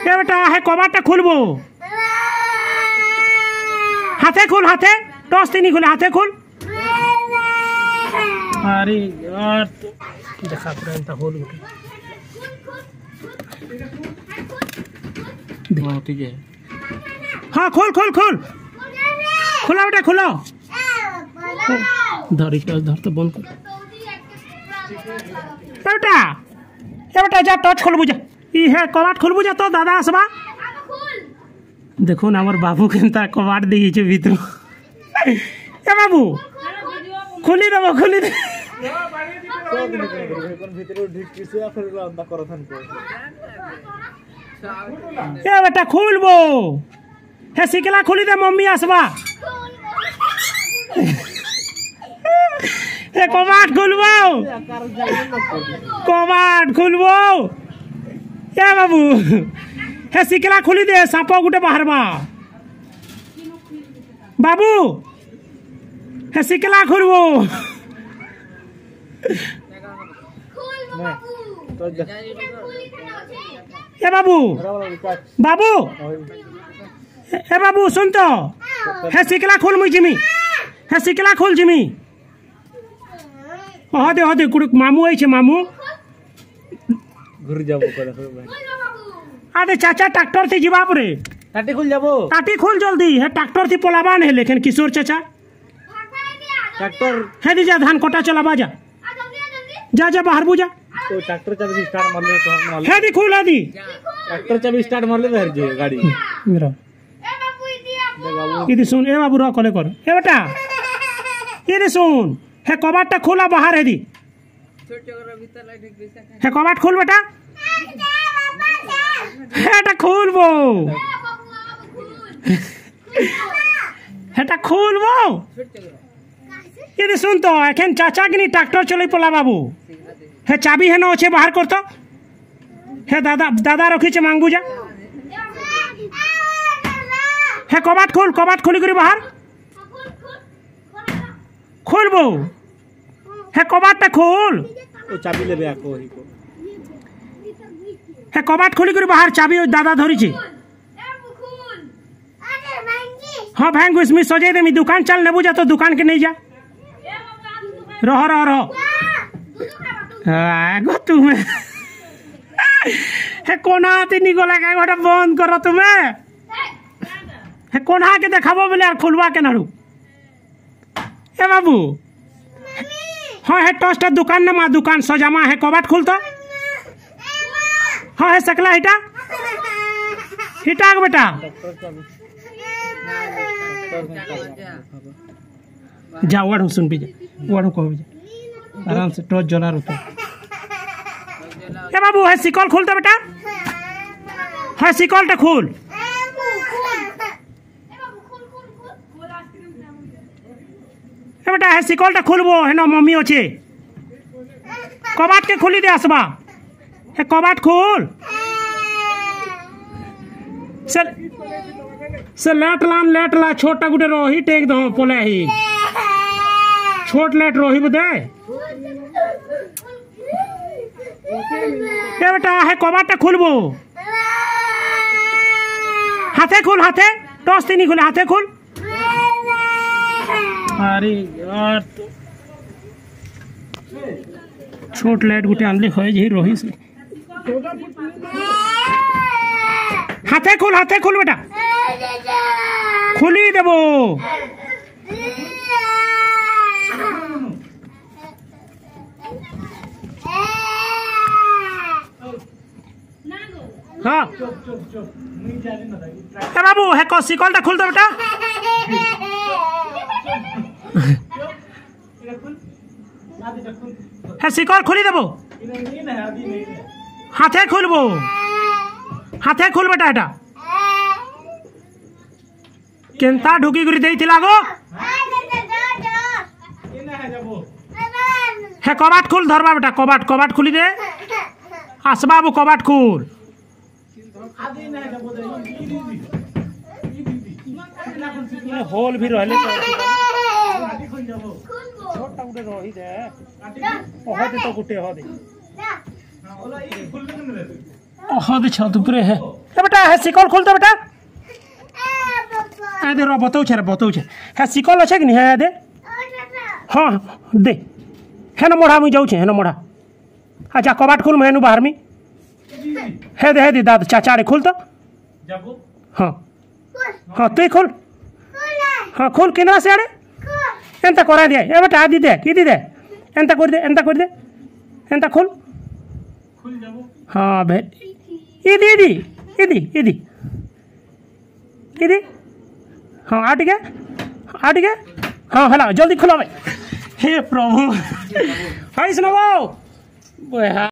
ए बेटा है कबाटा खुलबो हाथे खुल हाथे टॉस तीन खुले हाथे खुल अरे यार देखा पुराना होल ठीक है हाँ खोल खोल खोल खुला बेटा खुलो धर धर तो बंद कर बेटा ए बेटा जा टच खोल बुझा ई है कबाट खोल बुझा तो दादा आसबा देखो ना हमर बाबू केनता कबाट दी छे भीतर ए बाबू खुली देबो खुली दे ए बेटा खुलबो हे सिकला खुली दे मम्मी आसबा ए कबाट खुलबो कबाट खुलबो ए बाबू हे सिकला खुली दे साप गुटे बाहर बा बाबू हे सिकला खुलबो ए बाबू बाबू ए बाबू सुन तो हे सिकला खोल मुई जिमी हे सिकला खोल जिमी हदे कुड़ मामू आई छे मामू घर जाबो आदे चाचा ट्रैक्टर थी जीवा परे टाटी खुल जाबो टाटी खुल जल्दी है ट्रैक्टर थी पोलाबान है लेकिन किशोर चाचा ट्रैक्टर है दी जा धान कोटा चलाबा जा जा जा बाहर बुझा तो ट्रैक्टर चाबी स्टार्ट मार ले तो मार है दी खुल है दी ट्रैक्टर चाबी स्टार्ट मार ले रह जे गाड़ी मेरा ए बाबू इदी सुन ए बाबू रो कले कर ए बेटा इदी सुन है कबाटा खोला बाहर है दी है कबाट खोल बेटा हेटा खोलबो हेटा खोलबो ये सुन तो एखन चाचा के ट्रैक्टर चले पला बाबू हे चाबी है न बाहर कर तो हे दादा दादा रखी छे मांगबू जा हे कबाट खोली करी बाहर खोलबो हे कबाटा खोल ओ चाबी लेबे आको ही को हे कबाट खोली करी बाहर चाबी दादा धरी छे हाँ भांग इसमें सजे दे मी दुकान चल नेबू जा तो दुकान के नहीं जा रहो रहो रहो आगो तुम्हें हे कोना आती निकोला का गोटा बंद करो तुम्हें हे कोना के देखाबो बोले यार खुलवा के नारू ए बाबू हाँ है टोस्टर दुकान ना मा दुकान सजामा है कबाट खुल तो हाँ है सकला हिटा हिटा बेटा जा वाड़ू सुन भी जा वाड़ू कहो जा आराम से टॉर्च जला रुतो ए बाबू है सिकल खोल दे बेटा है सिकल टा खोल ए बेटा है सिकल टा खोलबो है ना मम्मी अच्छे कबाट के खोली दे आसबा है कबाट खोल से लेट ला छोटा गुटे रोही टेक दो पोले ही छोट लेट रोही बुदे ए बेटा है कबाटा खुलबो हाथे खुल हाथे टॉस तीन खुले हाथे खुल अरे यार तो छोट लेट गुटे आनले होय जे रोही से हाथे खुल बेटा खुली देबो हाँ बाबू है सिकल टा खुल दो बेटा है सिकल खुली देबो हाथे खुलबो हाथे खुल बेटा एटा केनता ढुकी गुरी देई थिला गो है कबाट खुल धरबा बेटा कबाट खुली दे आसबा बाबू कबाट खुल होल भी रहले छोटा गुटे रही दे तो गुटे हो दे छत ऊपर है। बेटा है सिकल खोल तो बेटा दे रो बताऊ छे है सिकल अच्छे कि नहीं है दे हाँ दे है ना मोड़ा मुझे जाऊँ है ना मोड़ा अच्छा कबाट खोल मैं बाहर में है दे दाद चाचा रे खोल तो हाँ हाँ तु खोल हाँ खोल किना से आड़े एंता करा दिया ए बेटा आदि दे की दे एंता कर दे एंता खोल हाँ बे इदी हाँ आट गया हाँ हला जल्दी खोलो भाई हे प्रभु हाय सुनो